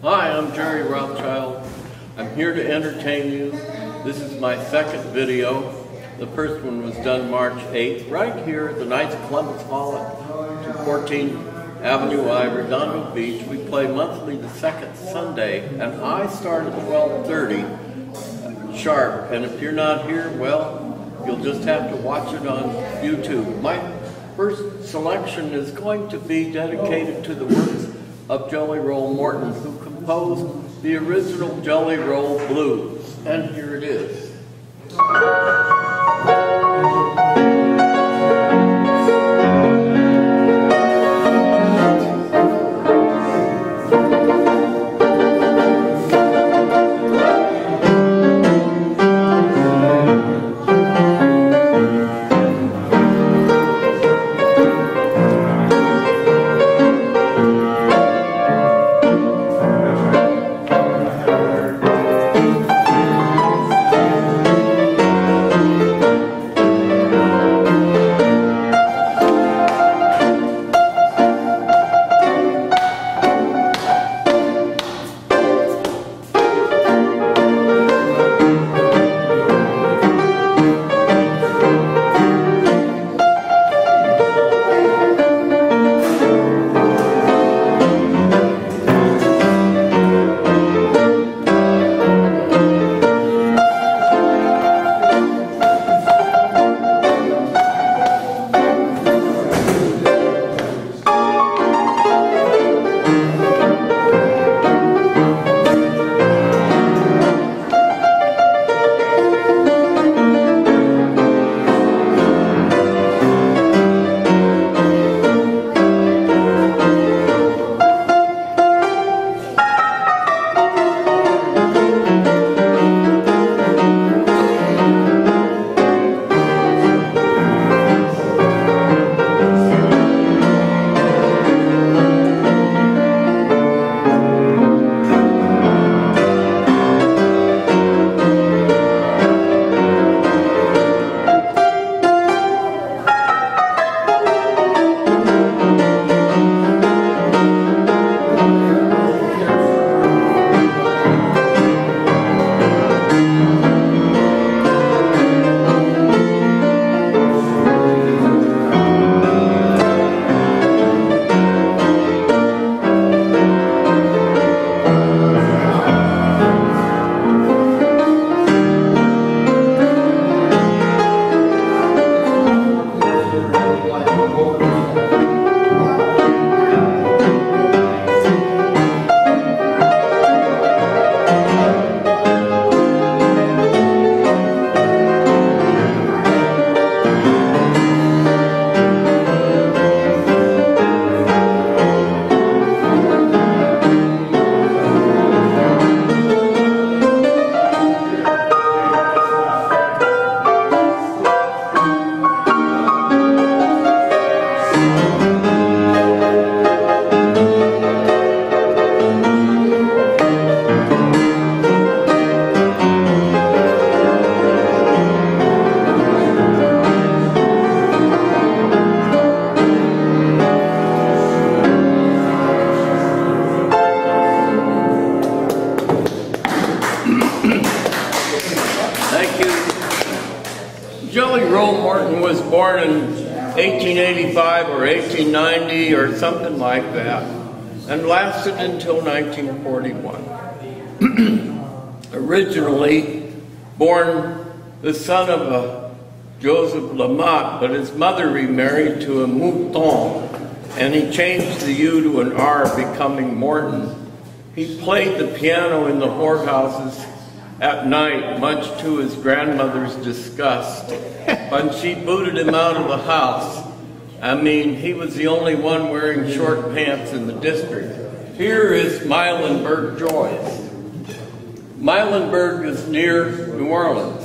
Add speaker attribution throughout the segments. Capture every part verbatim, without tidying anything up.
Speaker 1: Hi, I'm Jerry Rothschild. I'm here to entertain you. This is my second video. The first one was done March eighth, right here at the Knights of Columbus Hall at two fourteen Avenue I, Redondo Beach. We play monthly the second Sunday, and I start at twelve thirty sharp. And if you're not here, well, you'll just have to watch it on YouTube. My first selection is going to be dedicated to the works of Jelly Roll Morton, who composed the original Jelly Roll Blues. And here it is. Jelly Roll Morton was born in eighteen eighty-five or eighteen ninety or something like that, and lasted until nineteen forty-one. Originally born the son of a Joseph Lamotte, but his mother remarried to a Morton, and he changed the U to an R, becoming Morton. He played the piano in the whorehouses at night, much to his grandmother's disgust. When she booted him out of the house, I mean, he was the only one wearing short pants in the district. Here is Milenburg Joyce. Milenburg is near New Orleans.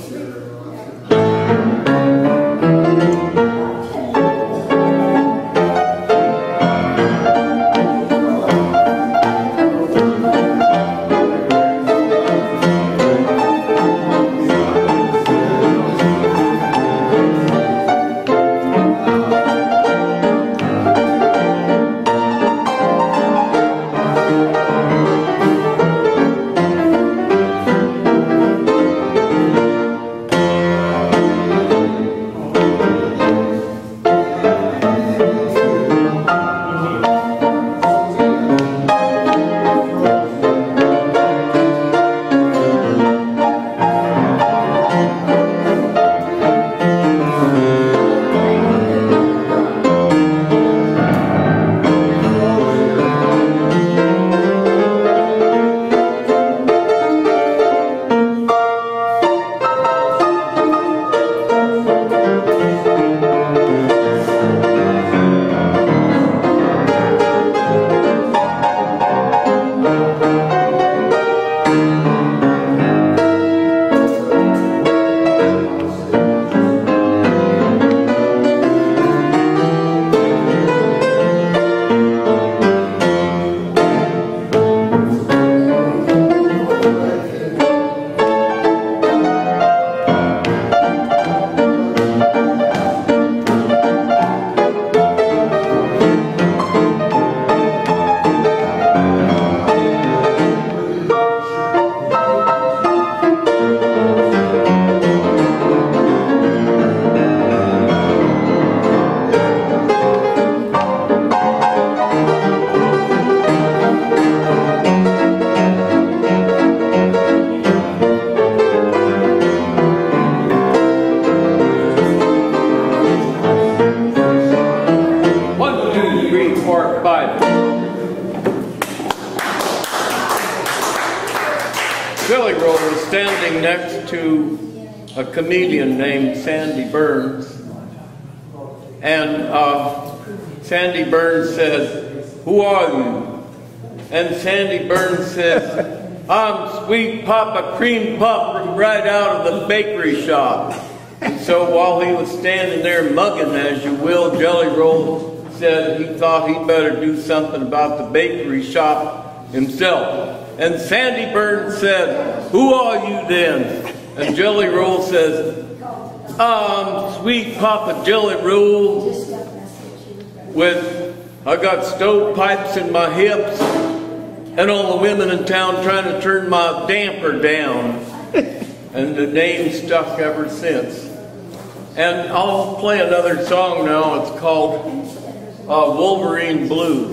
Speaker 1: Jelly Roll was standing next to a comedian named Sandy Burns, and uh, Sandy Burns said, "Who are you?" And Sandy Burns said, "I'm Sweet Papa Cream Puff from right out of the bakery shop." And so while he was standing there mugging, as you will, Jelly Roll said he thought he'd better do something about the bakery shop himself. And Sandy Burns said, "Who are you then?" And Jelly Roll says, "I'm Sweet Papa Jelly Roll with, I got stovepipes in my hips and all the women in town trying to turn my damper down." And the name stuck ever since. And I'll play another song now. It's called uh, Wolverine Blues.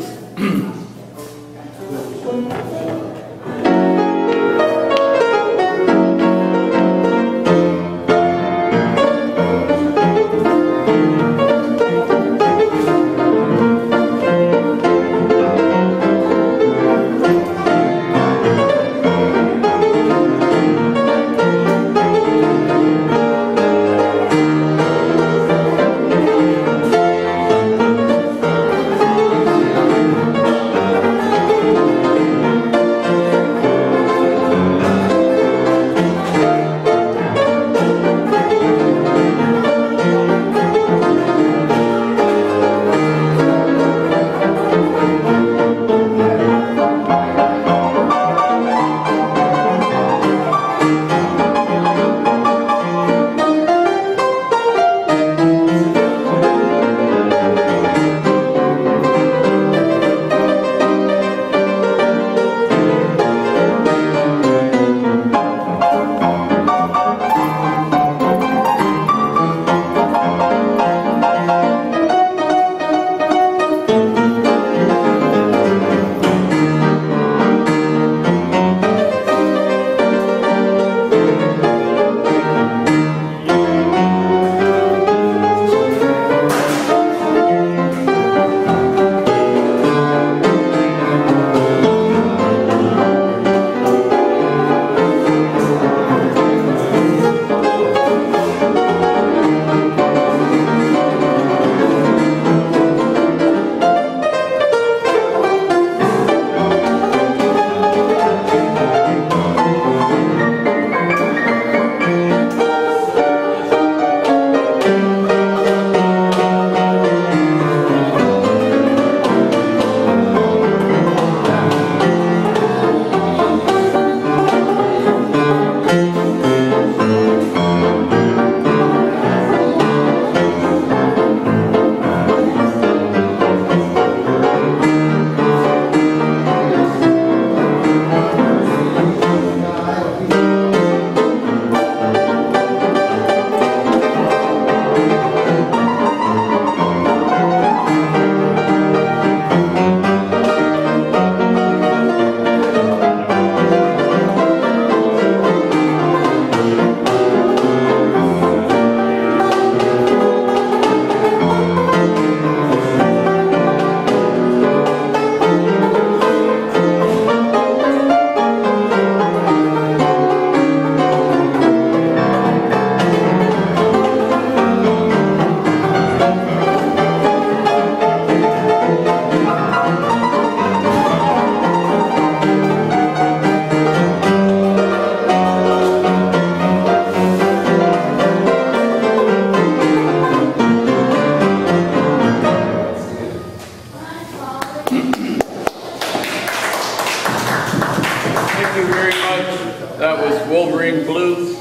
Speaker 1: That was Wolverine Blues.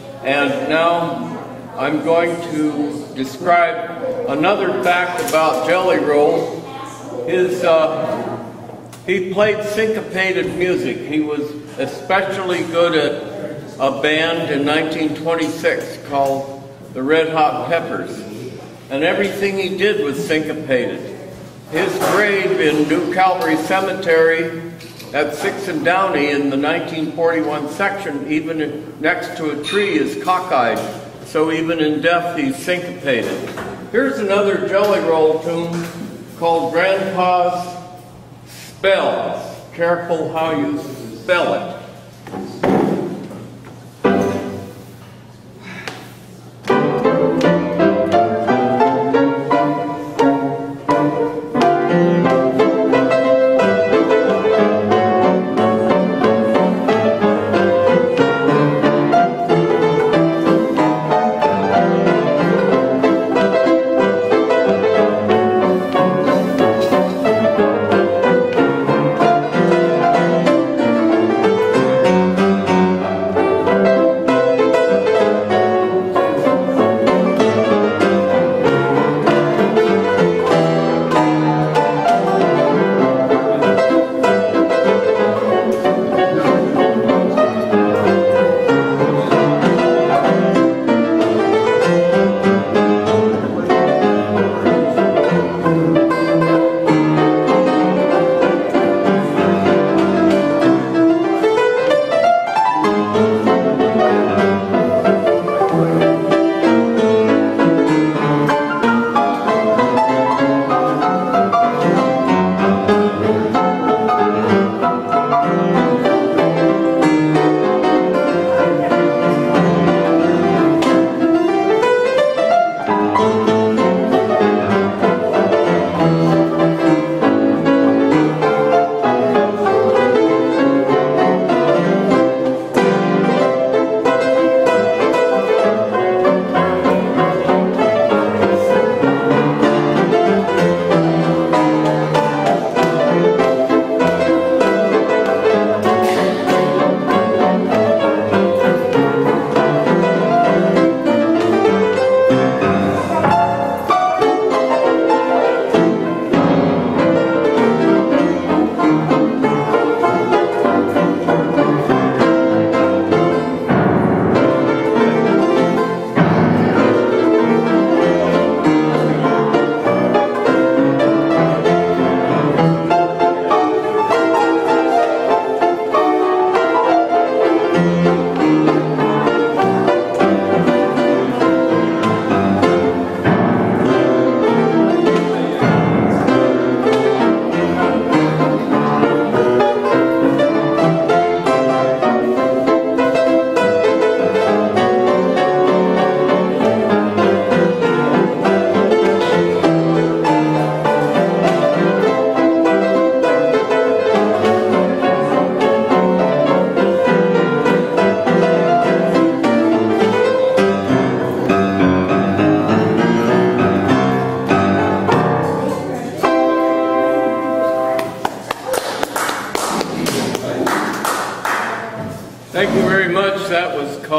Speaker 1: And now I'm going to describe another fact about Jelly Roll. His, uh, he played syncopated music. He was especially good at a band in nineteen twenty-six called the Red Hot Peppers. And everything he did was syncopated. His grave in New Calvary Cemetery at sixth and Downey in the nineteen forty-one section, even next to a tree, is cockeyed. So even in death, he's syncopated. Here's another Jelly Roll tune called Grandpa's Spells. Careful how you spell it.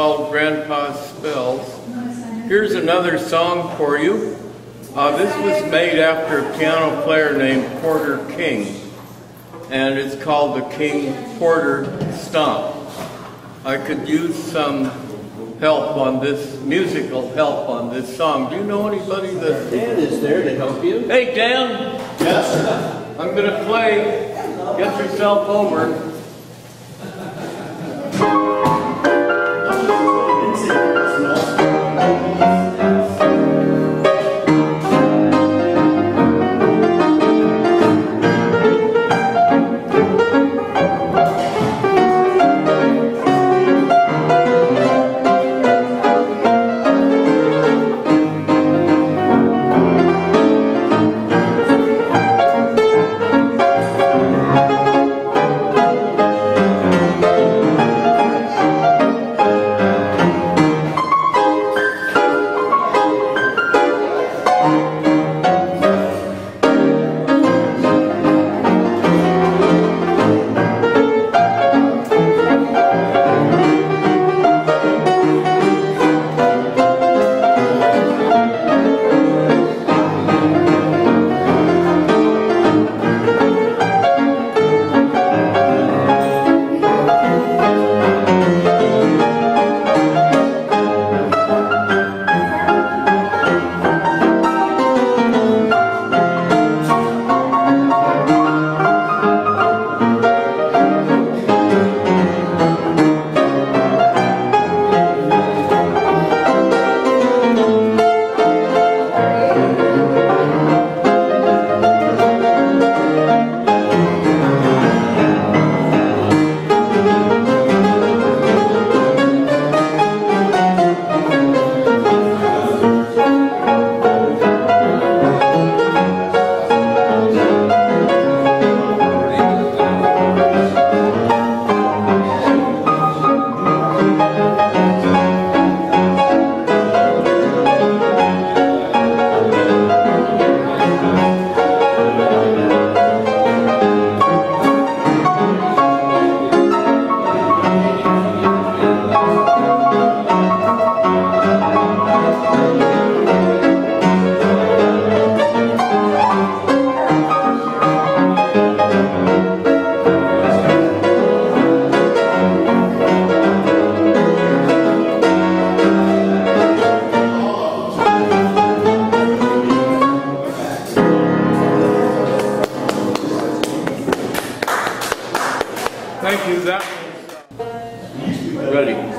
Speaker 1: called Grandpa's Spells. Here's another song for you. Uh, this was made after a piano player named Porter King, and it's called the King Porter Stomp. I could use some help on this, musical help on this song. Do you know anybody that...
Speaker 2: Dan is there to help you.
Speaker 1: Hey, Dan!
Speaker 2: Yes.
Speaker 1: I'm going to play. Get yourself over. Thank you. That was ready.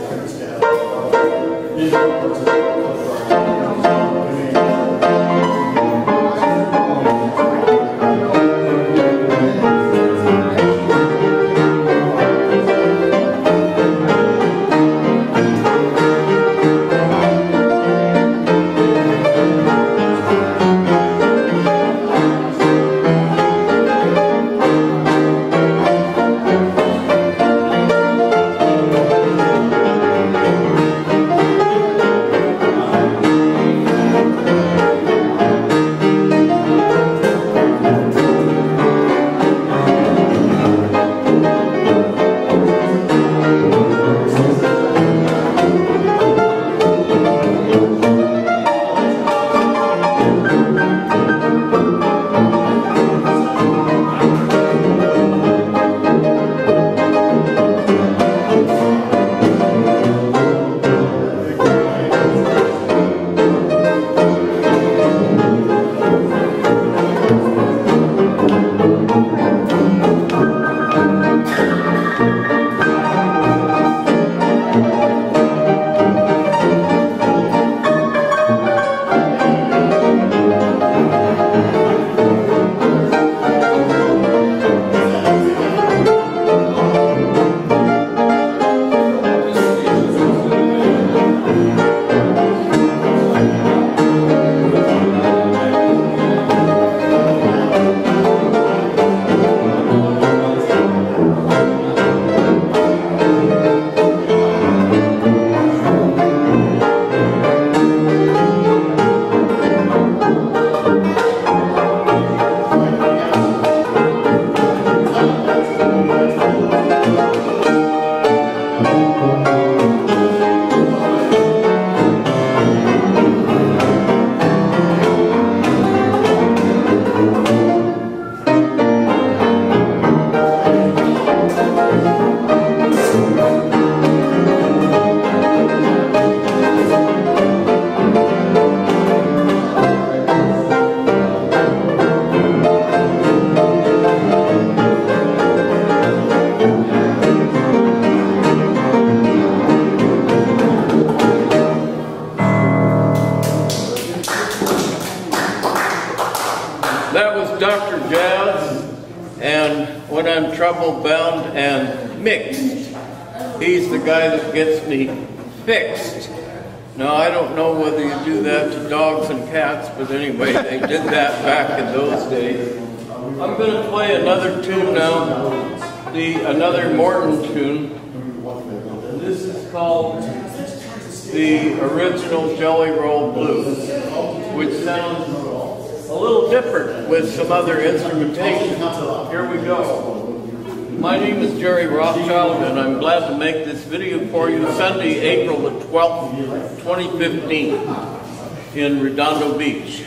Speaker 1: trouble bound and mixed. He's the guy that gets me fixed. Now, I don't know whether you do that to dogs and cats, but anyway, they did that back in those days. I'm going to play another tune now, the another Morton tune. And this is called the original Jelly Roll Blues, which sounds a little different with some other instrumentation. Here we go. My name is Jerry Rothschild, and I'm glad to make this video for you Sunday, April the twelfth, twenty fifteen, in Redondo Beach.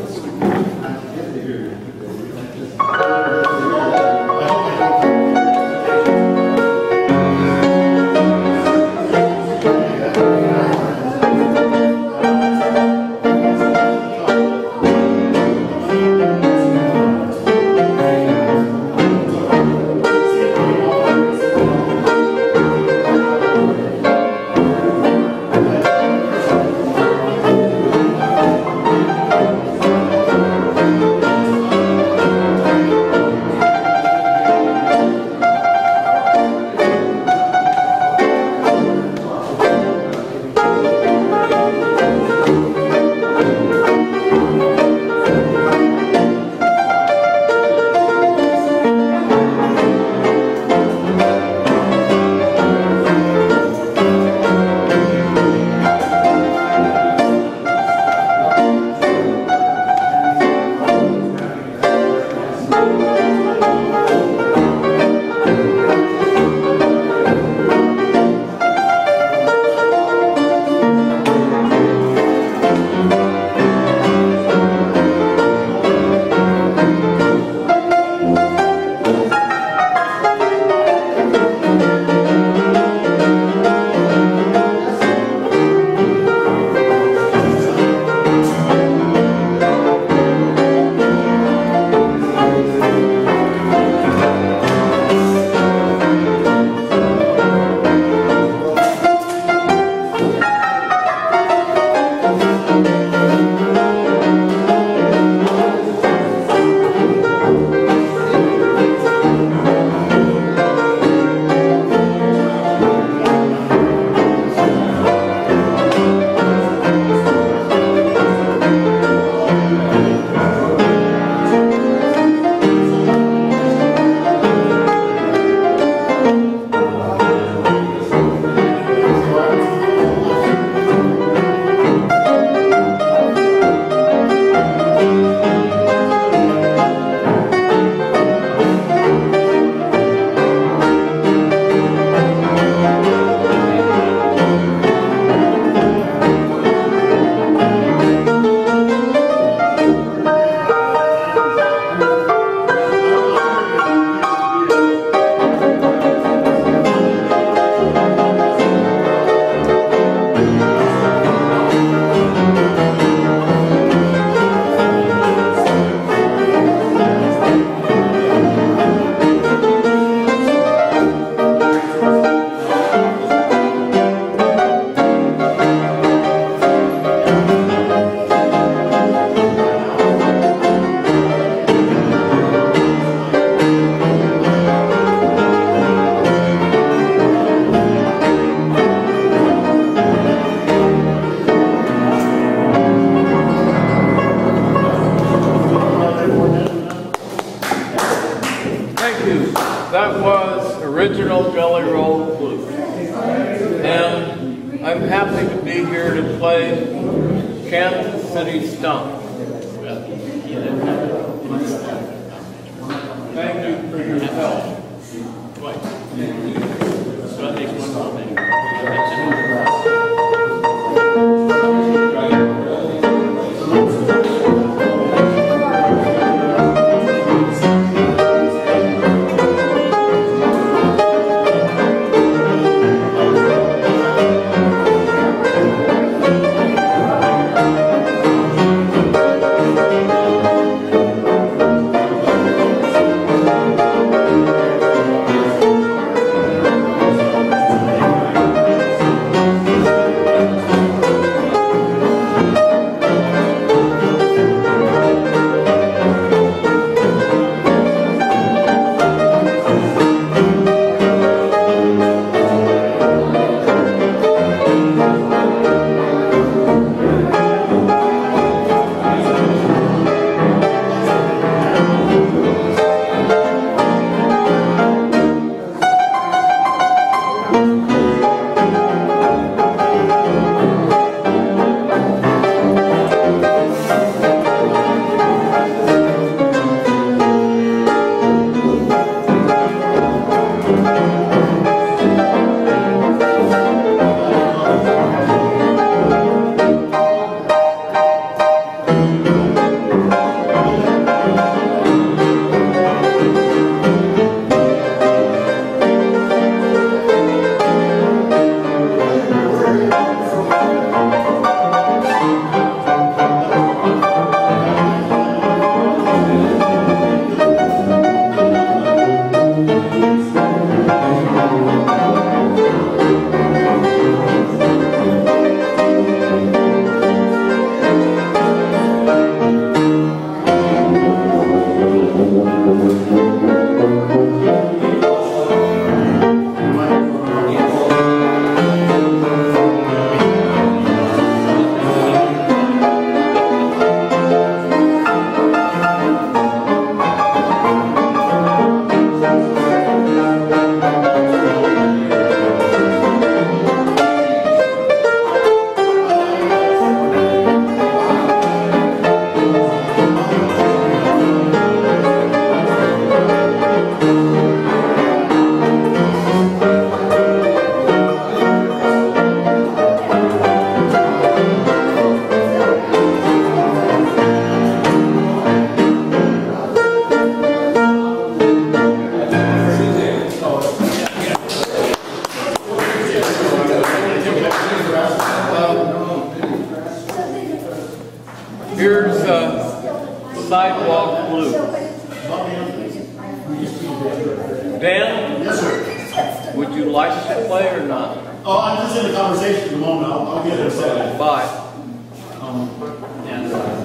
Speaker 1: That was original Jelly Roll Blues. And I'm happy to be here to play Kansas City Stomp. Thank you for your help. Here's uh, Sidewalk Blues. Dan?
Speaker 3: Yes, sir.
Speaker 1: Would you like to play or not?
Speaker 3: Oh, I'm just in a conversation at the moment. I'll, I'll get it set.
Speaker 1: Bye.
Speaker 3: Um, and, uh,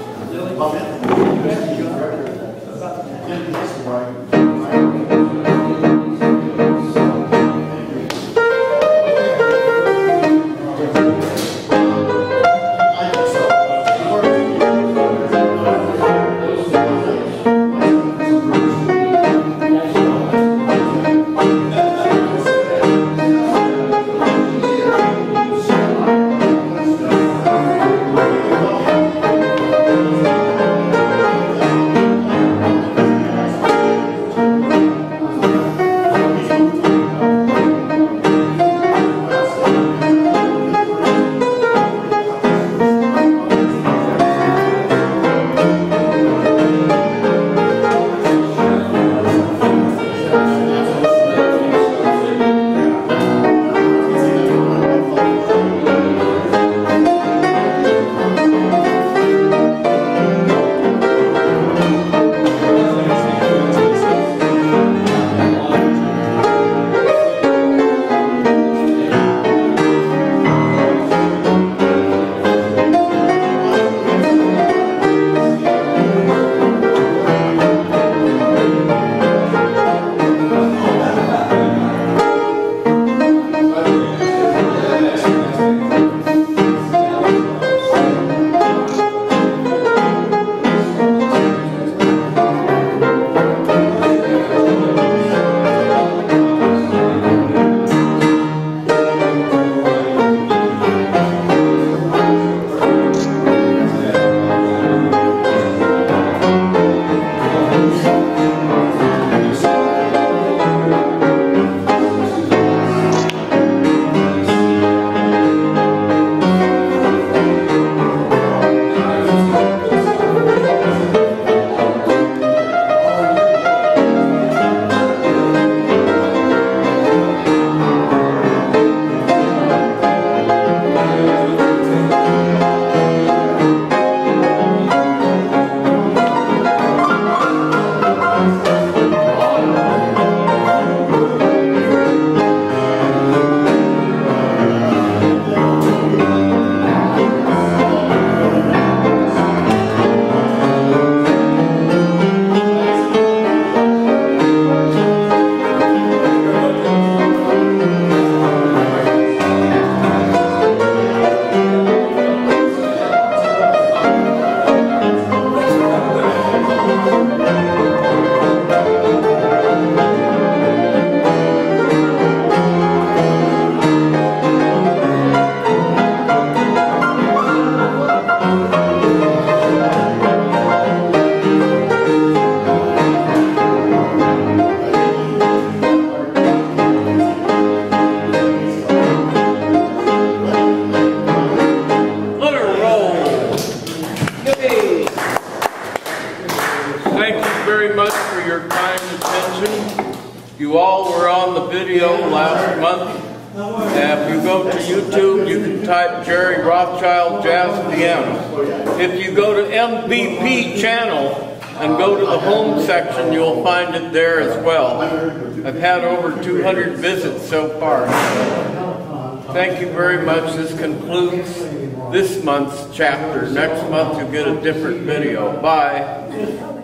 Speaker 1: You all were on the video last month. If you go to YouTube, you can type Jerry Rothschild Jazz Piano. If you go to M V P channel and go to the home section, you'll find it there as well. I've had over two hundred visits so far. Thank you very much. This concludes this month's chapter. Next month you'll get a different video. Bye.